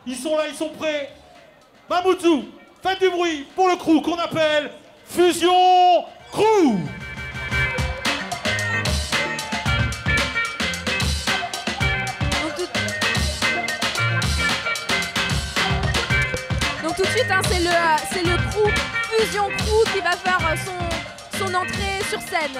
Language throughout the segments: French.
Ils sont là, ils sont prêts. Mamoudzou, faites du bruit pour le crew qu'on appelle Fusion Crew. Donc tout de suite, hein, c'est le crew, Fusion Crew, qui va faire son entrée sur scène.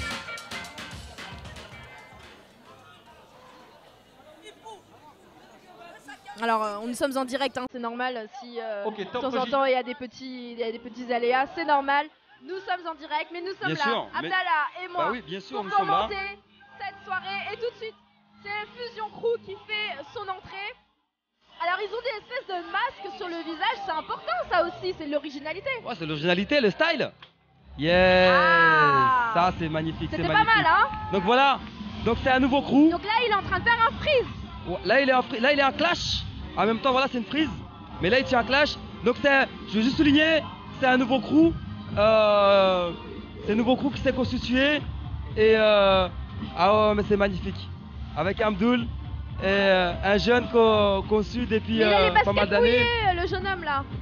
Alors, nous sommes en direct, hein, c'est normal. Si Ok, de temps en temps il y a des petits aléas, c'est normal. Nous sommes en direct, mais nous sommes Bien là, sûr, Abdallah et moi, bah oui, bien sûr, pour nous sommes là. commenter cette soirée. Et tout de suite, c'est Fusion Crew qui fait son entrée. Alors, ils ont des espèces de masques sur le visage, c'est important ça aussi, c'est de l'originalité. Ouais, c'est l'originalité, le style. Yes, ça c'est magnifique, c'est C'était pas magnifique. mal, hein? Donc voilà, donc c'est un nouveau crew. Donc là, il est en train de faire un freeze. Là il est en clash. En même temps, voilà, c'est une freeze. Mais là, il tient un clash. Donc je veux juste souligner, c'est un nouveau crew. C'est un nouveau crew qui s'est constitué. Et ah ouais, mais c'est magnifique. Avec Abdul et un jeune qu'on suit depuis Mais il a les pas mal baskets d'années. mouillées, le jeune homme là.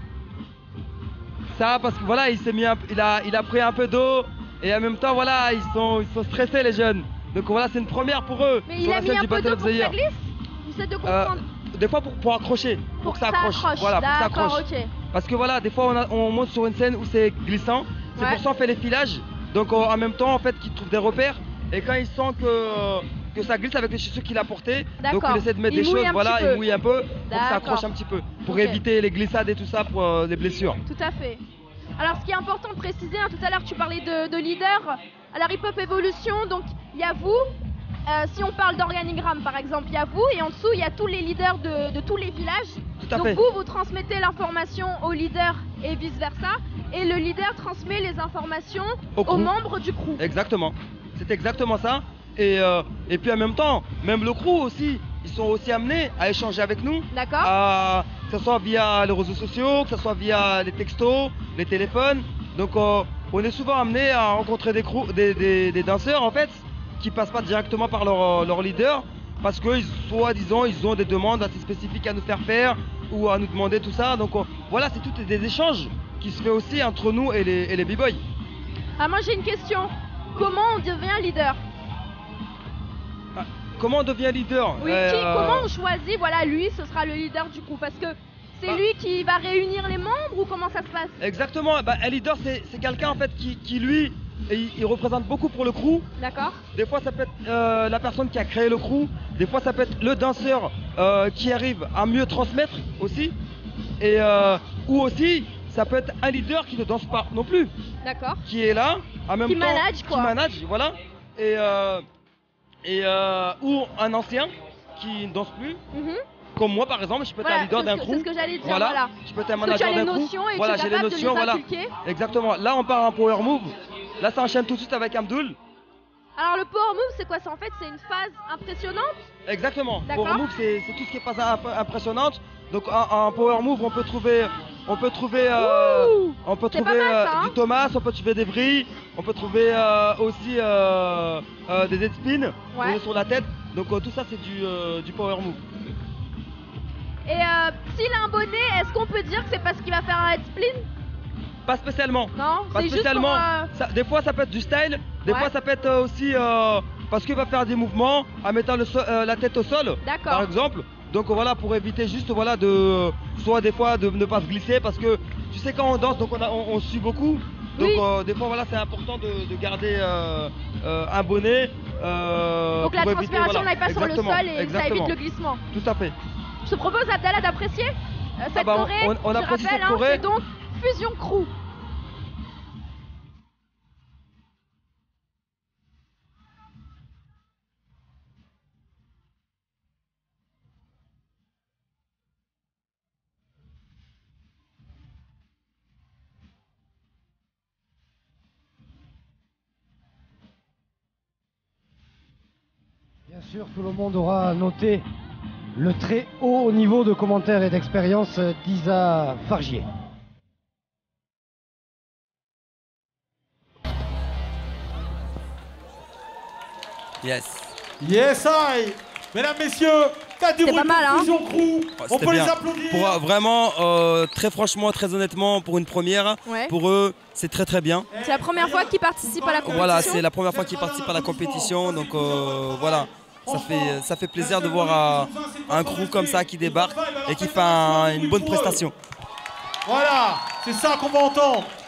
Ça, parce que voilà, il s'est mis, il a pris un peu d'eau. Et en même temps, voilà, ils sont stressés les jeunes. Donc voilà, c'est une première pour eux. Mais il sur a la mis scène un du peu Battle d'eau of pour the que ça Year. glisse. J'essaie de comprendre. Des fois pour accrocher, pour que ça accroche. Voilà, pour que ça accroche. Ok. Parce que voilà, des fois on monte sur une scène où c'est glissant. C'est Ouais. pour ça on fait les filages. Donc en même temps en fait qu'ils trouvent des repères. Et quand ils sentent que ça glisse avec les chaussures qu'il a portées, donc il essaie de mettre Il des mouille choses, un voilà, petit peu. il mouille un peu pour que ça accroche un petit peu. Pour Ok. éviter les glissades et tout ça pour les blessures. Tout à fait. Alors ce qui est important de préciser, hein, tout à l'heure tu parlais de leader à la Hip Hop Evolution, donc il y a vous, si on parle d'organigramme par exemple, il y a vous et en dessous il y a tous les leaders de tous les villages. Tout à Donc fait. vous transmettez l'information au leader et vice versa, et le leader transmet les informations aux membres du crew. Exactement, c'est exactement ça. Et puis en même temps, même le crew aussi, ils sont aussi amenés à échanger avec nous. D'accord. Que ce soit via les réseaux sociaux, que ce soit via les textos, les téléphones. Donc on est souvent amenés à rencontrer des danseurs en fait, qui passent pas directement par leur leader, parce que soi-disant ils ont des demandes assez spécifiques à nous faire ou à nous demander tout ça. Donc voilà, c'est tout des échanges qui se fait aussi entre nous et les b-boys. Ah, moi j'ai une question, comment on devient leader? Comment on devient leader? Oui, comment on choisit, voilà, lui, ce sera le leader du crew? Parce que c'est lui qui va réunir les membres ou comment ça se passe? Exactement, un leader c'est quelqu'un en fait qui lui, il représente beaucoup pour le crew. D'accord. Des fois ça peut être la personne qui a créé le crew, des fois ça peut être le danseur qui arrive à mieux transmettre aussi. Et ou aussi ça peut être un leader qui ne danse pas non plus. D'accord. Qui est là, en même temps, quoi. qui manage, voilà. Ou un ancien qui ne danse plus. Comme moi par exemple, je peux être un leader d'un crew. C'est ce que j'allais dire, voilà. Je peux être un manager d'un crew. Voilà, j'ai les notions, voilà. Exactement. Là on part en power move. Là ça enchaîne tout de suite avec Abdul. Alors le power move c'est quoi? En fait c'est une phase impressionnante? Exactement. Power move c'est tout ce qui est phase impressionnante. Donc en power move on peut trouver du Thomas, on peut trouver des vrilles, on peut trouver aussi des dead spins sur la tête. Donc tout ça c'est du power move. Et s'il a un bonnet, est-ce qu'on peut dire que c'est parce qu'il va faire un head spin? Pas spécialement. Non, pas spécialement. Des fois ça peut être du style, des fois ça peut être aussi parce qu'il va faire des mouvements en mettant la tête au sol, par exemple. Donc voilà, pour éviter juste voilà soit des fois de ne pas se glisser, parce que tu sais quand on danse donc on sue beaucoup. Donc des fois voilà c'est important de garder un bonnet. Donc la transpiration n'aille pas sur le sol et ça évite le glissement. Tout à fait. Je te propose Abdallah d'apprécier cette choré. On apprécie cette choré. C'est donc Fusion Crew. Bien sûr, tout le monde aura noté le très haut niveau de commentaires et d'expérience d'Isa Fargier. Yes. Yes, I. Mesdames, messieurs, Faites du C'est bruit pas mal, pour hein. Fusion Crew. On C'était peut les bien. applaudir. Vraiment, très franchement, très honnêtement, pour une première, Ouais. pour eux, c'est très très bien. C'est la première fois qu'ils participent à la compétition. Voilà, c'est la première fois qu'ils participent à la compétition, donc voilà, ça fait plaisir de voir un crew comme ça qui débarque et qui fait une bonne prestation. Voilà, c'est ça qu'on va entendre.